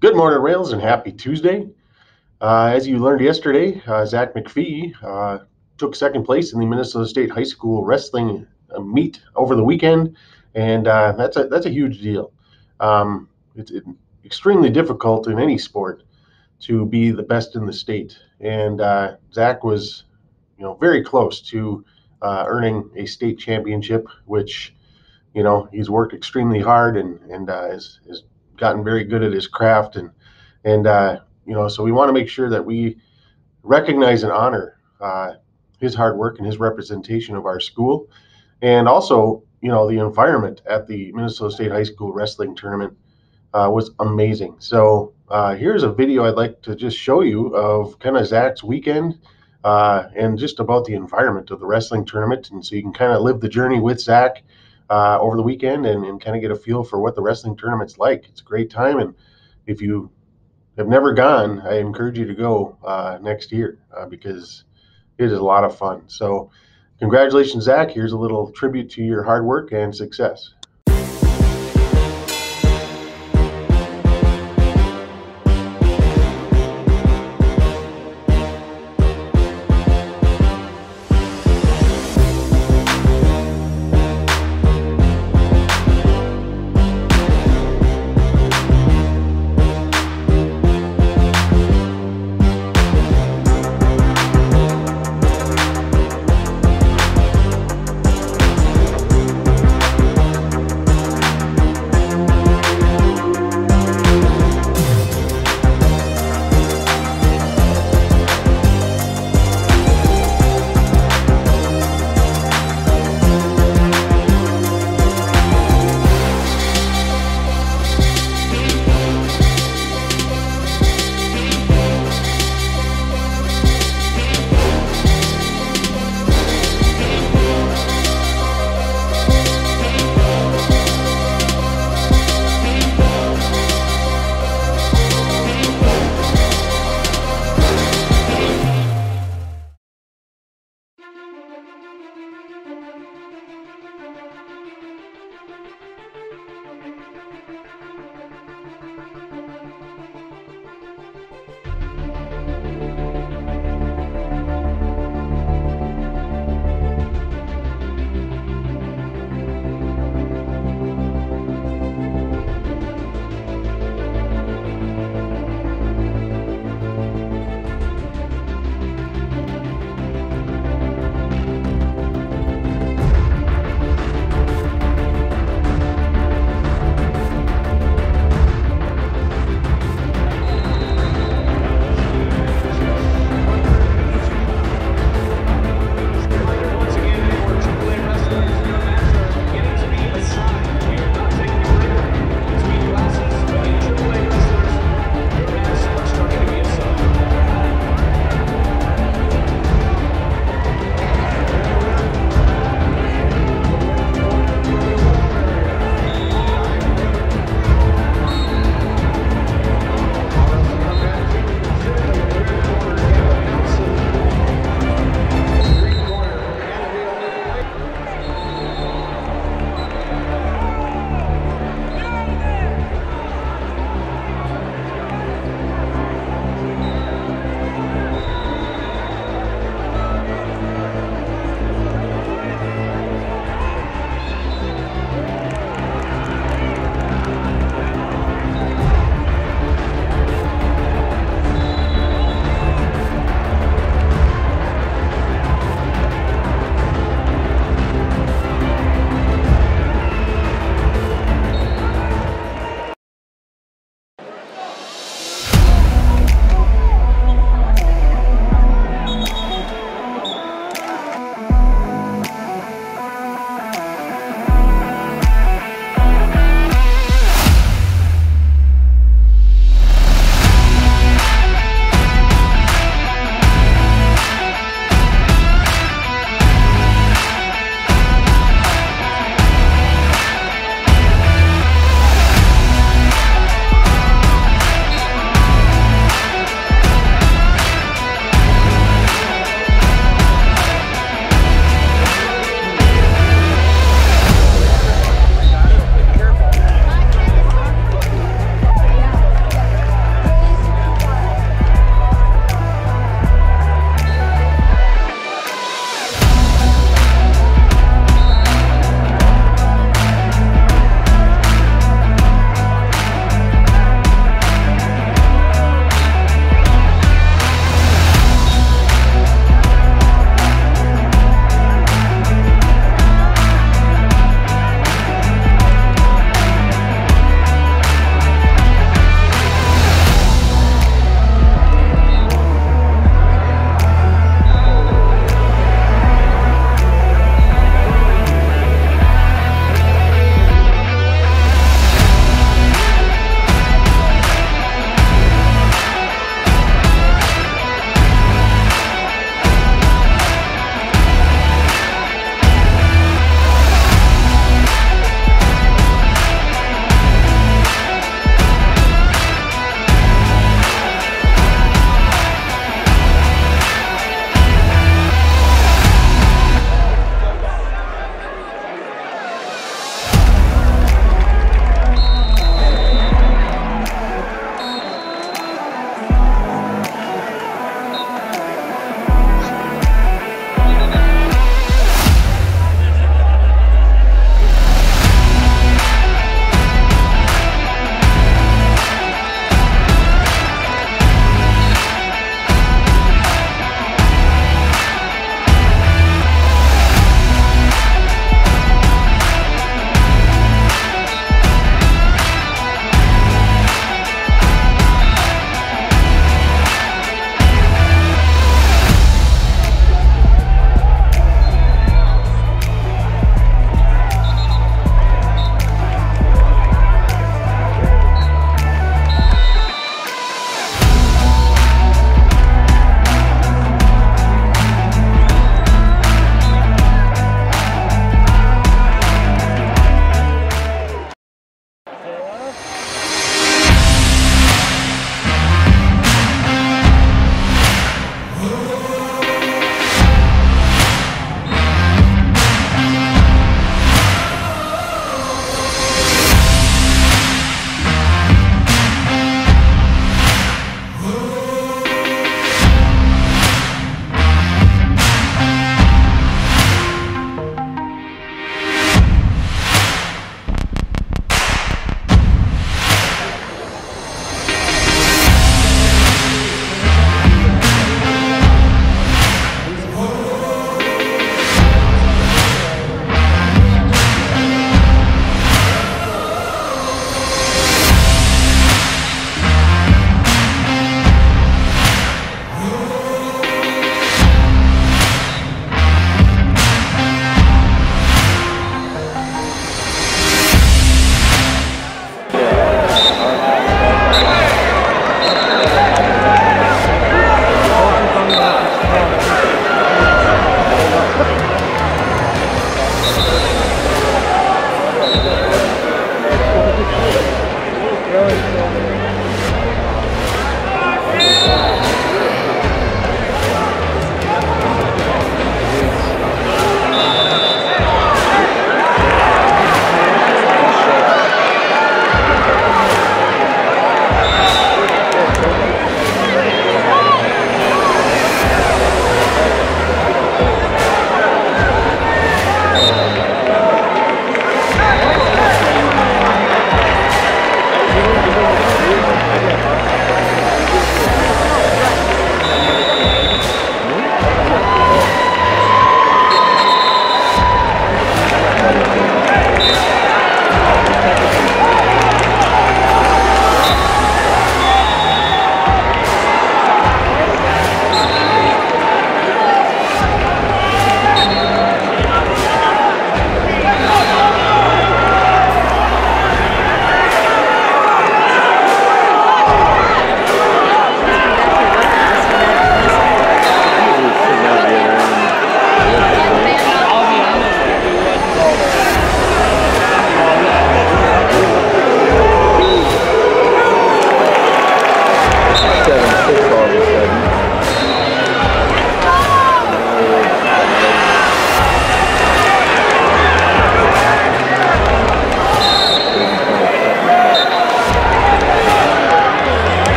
Good morning, Rails, and happy Tuesday. As you learned yesterday, Zach McPhee took second place in the Minnesota State High School wrestling meet over the weekend, and that's a huge deal. It's extremely difficult in any sport to be the best in the state, and Zach was, very close to earning a state championship, which he's worked extremely hard and has gotten very good at his craft and so we want to make sure that we recognize and honor his hard work and his representation of our school, and also the environment at the Minnesota State High School wrestling tournament was amazing. So here's a video I'd like to just show you of kind of Zach's weekend and just about the environment of the wrestling tournament, and so you can kind of live the journey with Zach over the weekend and kind of get a feel for what the wrestling tournament's like. It's a great time, and if you have never gone, I encourage you to go next year because it is a lot of fun. So congratulations, Zach. Here's a little tribute to your hard work and success.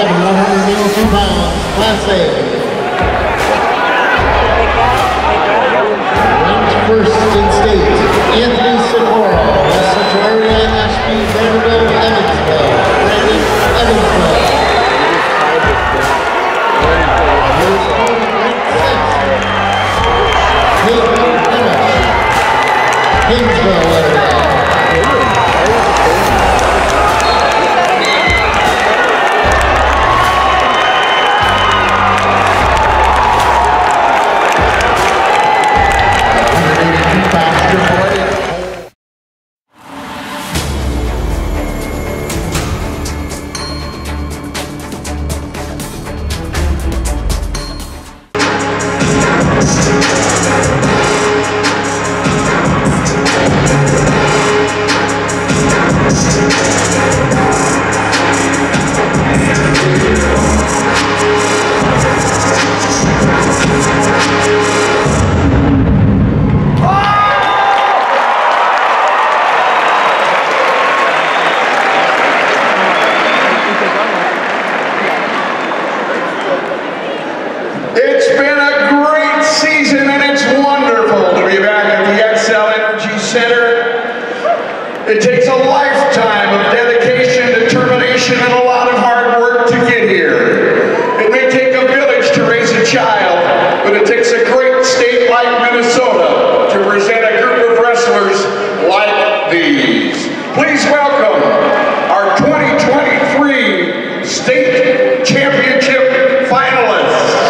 102 pounds, Class A. Ranked first in state, Anthony Sikora, West Central Area, Ashby, Vanderbilt, Evansville, Brandon, Evansville. Here's opponent ranked sixth, Hayden Emmett, Kingsville area. It's been a great season and it's wonderful to be back at the Xcel Energy Center. It takes a lifetime of dedication, determination, and a lot of hard work to get here. It may take a village to raise a child, but it takes a great state like Minnesota to present a group of wrestlers like these. Please welcome our 2023 State Championship finalists.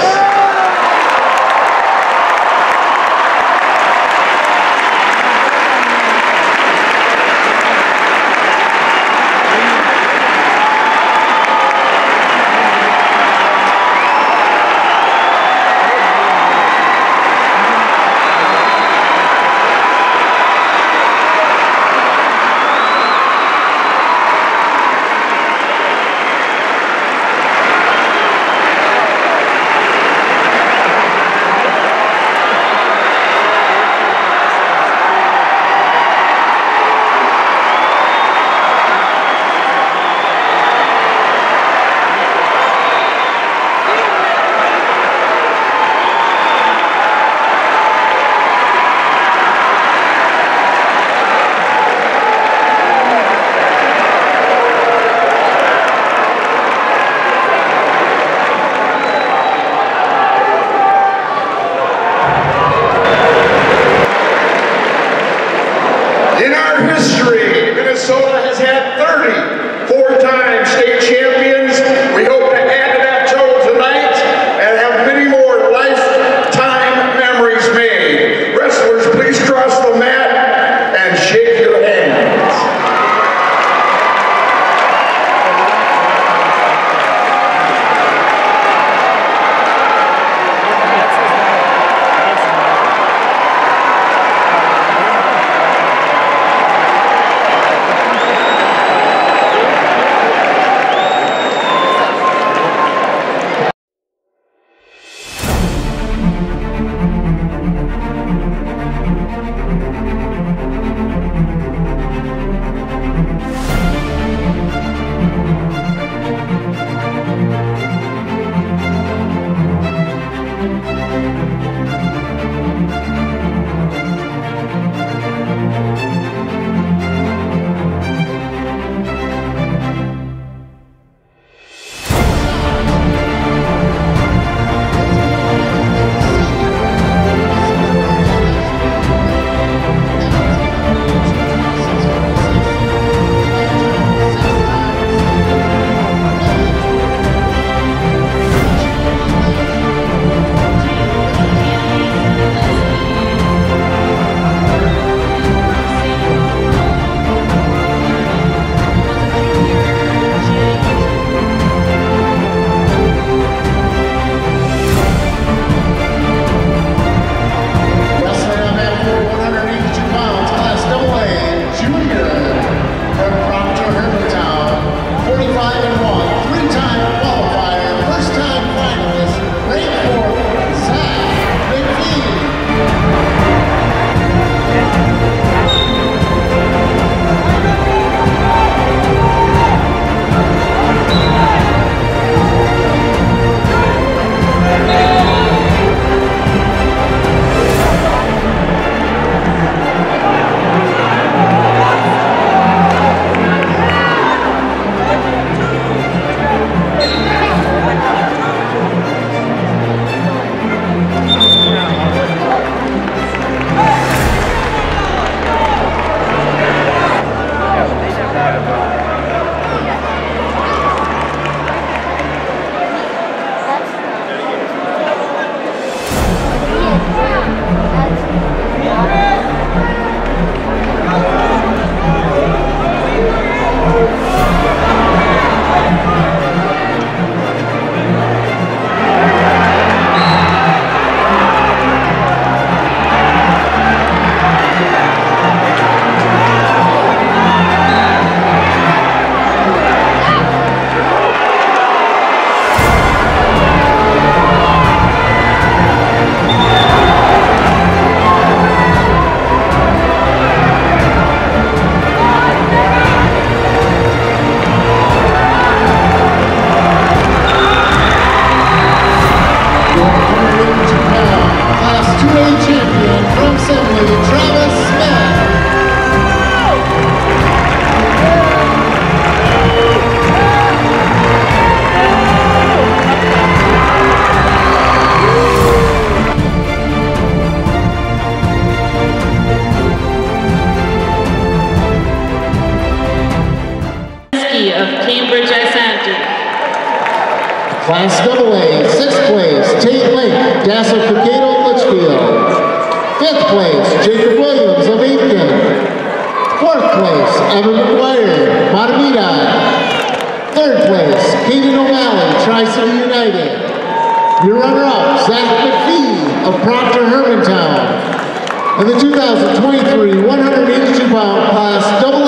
Cambridge Isanti. Class AA, 6th place, Tate Link, Dassel Cicado, Litchfield. 5th place, Jacob Williams of Aitken. 4th place, Evan McGuire, Matamidi. 3rd place, Caden O'Malley, Tri-City United. Your runner-up, Zach McPhee of Proctor Hermantown. And the 2023 182-pound class AA